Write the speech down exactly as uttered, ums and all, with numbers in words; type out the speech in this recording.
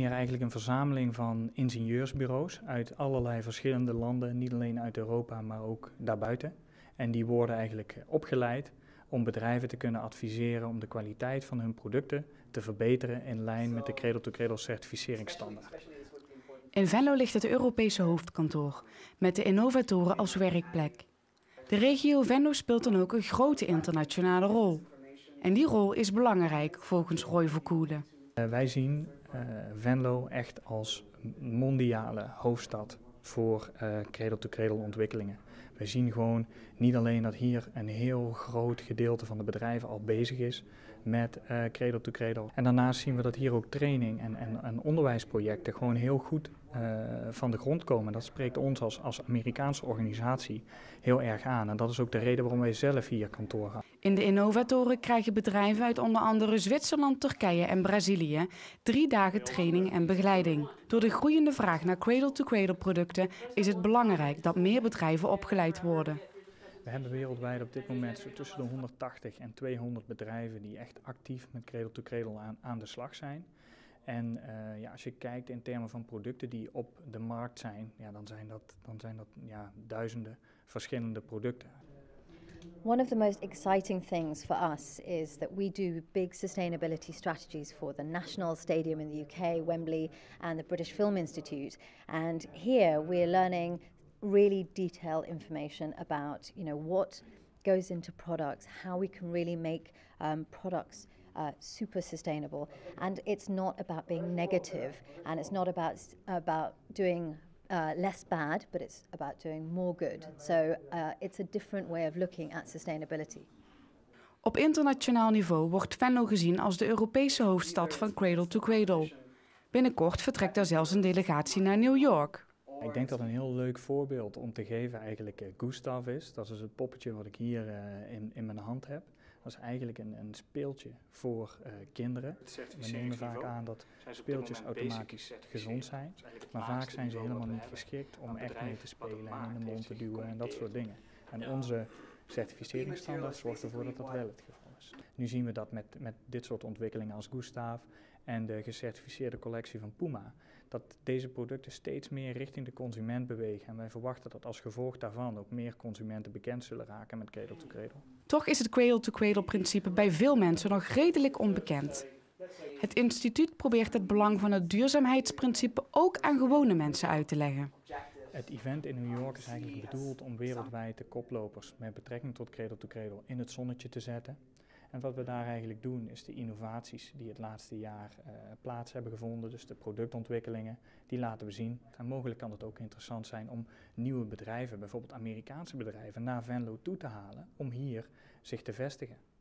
hier eigenlijk een verzameling van ingenieursbureaus uit allerlei verschillende landen, niet alleen uit Europa, maar ook daarbuiten. En die worden eigenlijk opgeleid om bedrijven te kunnen adviseren om de kwaliteit van hun producten te verbeteren in lijn met de Cradle-to-Cradle certificeringsstandaard. In Venlo ligt het Europese hoofdkantoor, met de innovatoren als werkplek. De regio Venlo speelt dan ook een grote internationale rol. En die rol is belangrijk, volgens Roy Verkoelen. Uh, wij zien uh, Venlo echt als mondiale hoofdstad voor uh, cradle-to-cradle ontwikkelingen. Wij zien gewoon niet alleen dat hier een heel groot gedeelte van de bedrijven al bezig is met uh, cradle-to-cradle. En daarnaast zien we dat hier ook training en, en, en onderwijsprojecten gewoon heel goed uh, van de grond komen. Dat spreekt ons als, als Amerikaanse organisatie heel erg aan. En dat is ook de reden waarom wij zelf hier kantoor gaan. In de innovatoren krijgen bedrijven uit onder andere Zwitserland, Turkije en Brazilië drie dagen training en begeleiding. Door de groeiende vraag naar cradle-to-cradle producten is het belangrijk dat meer bedrijven opgeleid worden. We hebben wereldwijd op dit moment zo tussen de honderdtachtig en tweehonderd bedrijven die echt actief met cradle-to-cradle aan, aan de slag zijn. En uh, ja, als je kijkt in termen van producten die op de markt zijn, ja, dan zijn dat, dan zijn dat ja, duizenden verschillende producten. One of the most exciting things for us is that we do big sustainability strategies for the National Stadium in the U K, Wembley, and the British Film Institute. And here we're learning really detailed information about, you know, what goes into products, how we can really make um, products uh, super sustainable. And it's not about being negative, and it's not about about doing Uh, less bad, but it's about doing more good. So uh, it's a different way of looking at sustainability. Op internationaal niveau wordt Venlo gezien als de Europese hoofdstad van Cradle-to-Cradle. Binnenkort vertrekt daar zelfs een delegatie naar New York. Ik denk dat een heel leuk voorbeeld om te geven eigenlijk uh, Gustav is. Dat is het poppetje wat ik hier uh, in, in mijn hand heb. Dat is eigenlijk een, een speeltje voor uh, kinderen. We nemen vaak aan dat speeltjes automatisch gezond zijn, maar vaak zijn ze helemaal niet geschikt om echt mee te spelen en in de mond te duwen en dat soort dingen. En onze certificeringsstandaard zorgt ervoor dat dat wel het geval is. Nu zien we dat met, met dit soort ontwikkelingen als Gustav en de gecertificeerde collectie van Puma, dat deze producten steeds meer richting de consument bewegen. En wij verwachten dat als gevolg daarvan ook meer consumenten bekend zullen raken met cradle-to-cradle. Toch is het cradle-to-cradle-principe bij veel mensen nog redelijk onbekend. Het instituut probeert het belang van het duurzaamheidsprincipe ook aan gewone mensen uit te leggen. Het event in New York is eigenlijk bedoeld om wereldwijd de koplopers met betrekking tot cradle-to-cradle in het zonnetje te zetten. En wat we daar eigenlijk doen is de innovaties die het laatste jaar uh, plaats hebben gevonden, dus de productontwikkelingen, die laten we zien. En mogelijk kan het ook interessant zijn om nieuwe bedrijven, bijvoorbeeld Amerikaanse bedrijven, naar Venlo toe te halen om hier zich te vestigen.